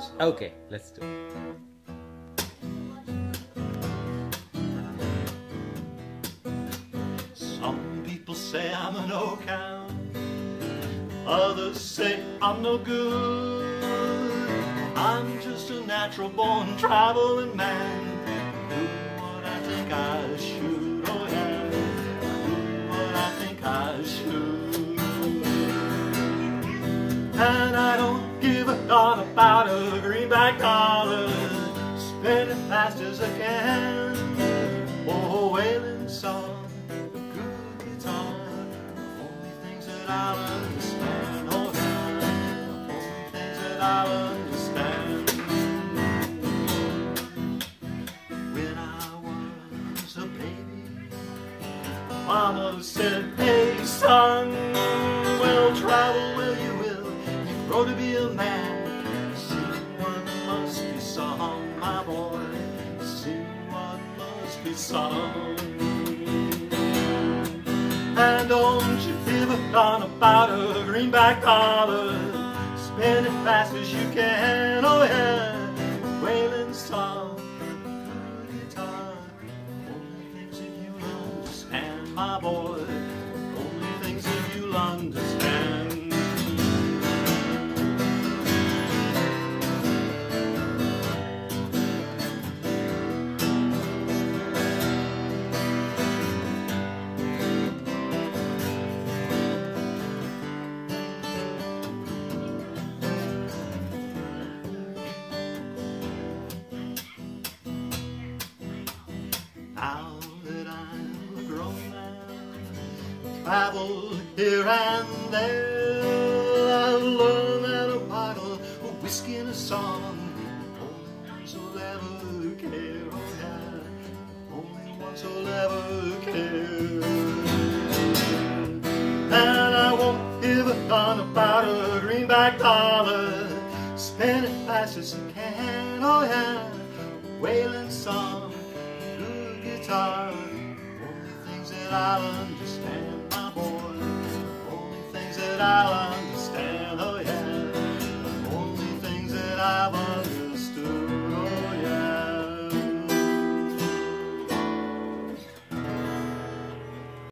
English. Okay, let's do it. Some people say I'm a no count, others say I'm no good. I'm just a natural born traveling man. Do what I think I should, oh yeah. Do what I think I should. And I don't give a darn about a greenback dollar. Spend it fast as I can. Oh, wailing song, a good guitar, the only things that I'll understand. Oh yeah, the only things that I'll understand. When I was a baby, Mama said, hey son, well, travel where you will, you grow to be a man. See what must be sung, my boy, see what must be sung. And don't you give a darn about a greenback dollar. Spend it fast as you can, oh yeah. Wailing song, good guitar, only things that you'll understand, my boy. Only things that you'll understand. Now that I'm a grown man, travel here and there, I've learned that a bottle of whiskey and a song, only ones will ever care, oh yeah, only ones will ever care. And I won't give a darn about a greenback dollar. Spend it fast as you can, oh yeah, wailing song, good guitar, only things that I'll understand, my boy, only things that I'll understand.